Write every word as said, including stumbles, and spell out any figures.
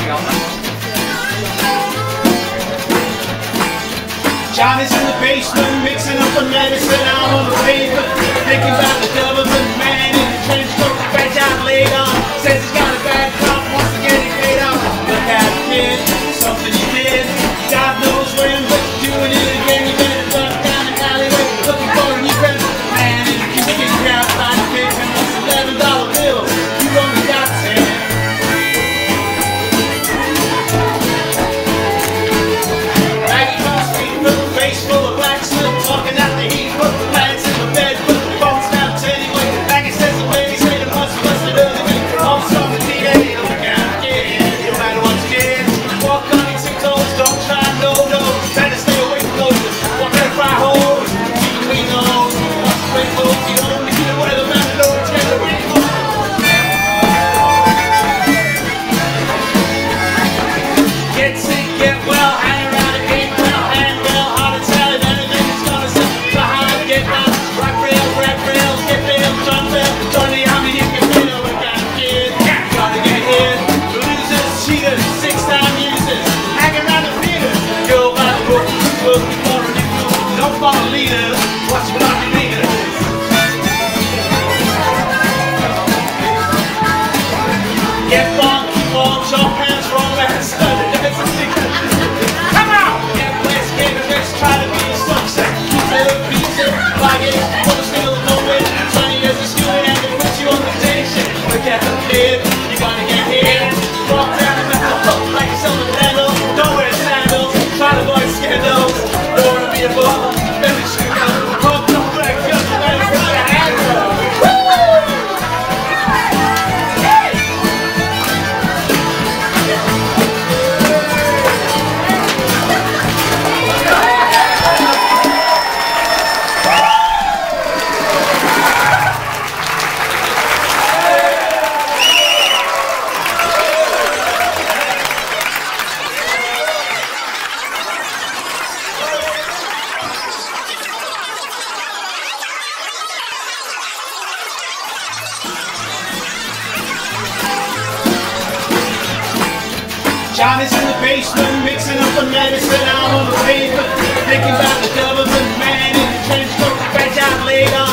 Johnny's in the basement, mixing up a medicine out on the paper, thinking about the government man in the trench coat, fresh out laid on, says he's got a bad cough, wants to get it paid off. Look out, kid, something you did, God knows when, but you're doing it again. You better duck down the alleyway, looking for a new friend. Man in the Cuban crowd, trying to pay him this eleven dollar bill. You only got ten. Maggie comes street with a face full of black slip, talking out the heat, put the plants in the bed, put the phones down anyway. Maggie says the ladies say the must must have done it. All of a sudden the T A, look out, kid, no matter what you did, walk on your tiptoes, don't try no no, better stay away from those. Walk that fry holes, keep clean those. Once you play folks, you don't need to wear the man know it's getting away from. Get sick, get well, hang around and eat well, hang well, hard to tell if anything is gonna sell. Try hard to get down, rock rails, red rails, get bail, John Bell, join the army, you can feel it, look out, kid. Gotta get hit, losers, cheaters, six-time users, hang around the theaters, go by the book, book, for a new food, don't follow leaders, watch what I'm leaders. Get on, keep on, jump hands, roll and study. Come on! Get blessed, get rich, try to be a success. Keep it up, beat it, like it, full of skill, no win. twenty years of schooling and they put you on the day shit. Look at the kid, you gotta get hit. Walk down the metal hook like you're selling metal. Don't wear sandals, try to avoid scandals. Don't wanna be a baller, belly shoot out. Pump, don't break, just let it go to handle. Johnny's in the basement, mixing up a medicine out on the paper, thinking about the government man in the trench coat, fresh out laid on.